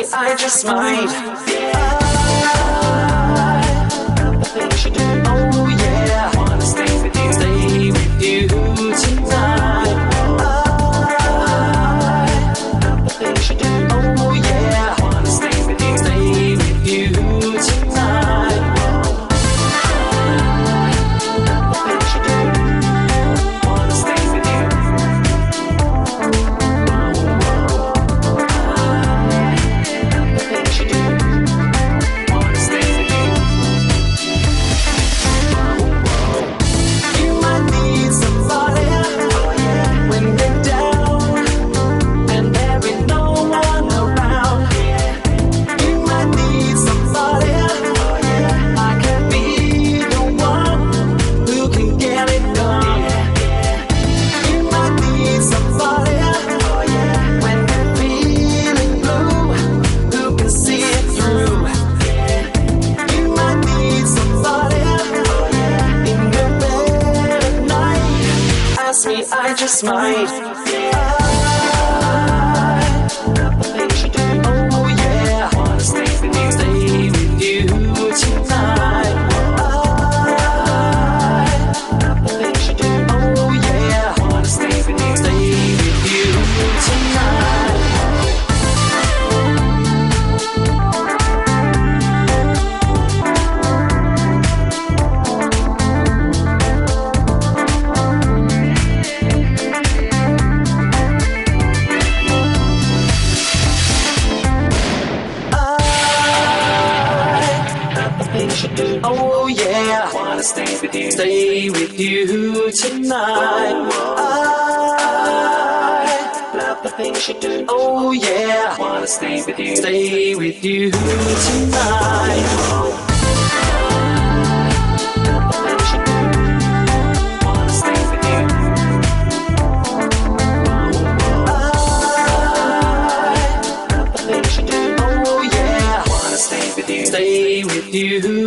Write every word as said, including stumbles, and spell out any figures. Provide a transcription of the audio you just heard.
I just might. The things you do, oh yeah. Wanna stay with you, stay with you tonight. The things you do, oh yeah. Wanna stay with you, stay with you tonight. The things you do, wanna stay with you. The things you do, wanna stay with you. You might need somebody, oh yeah, when you're down and there ain't no one around. You might need somebody, oh yeah, I can be the one who can get it done. You might need somebody, oh yeah, when you're feeling blue, who can see it through. You might need somebody, oh yeah, in your bed at night. Ask me, I just might. The things you do, oh yeah. Wanna stay with you, stay with you tonight. The things you do, oh yeah. Wanna stay with you, stay with you tonight. The things you do, oh yeah. Wanna stay with you, stay with you tonight. I love the things you do, oh yeah. Wanna stay with you, stay with you tonight. The things you do, wanna stay with you. I love the things you do, oh yeah. Wanna stay with you, stay with you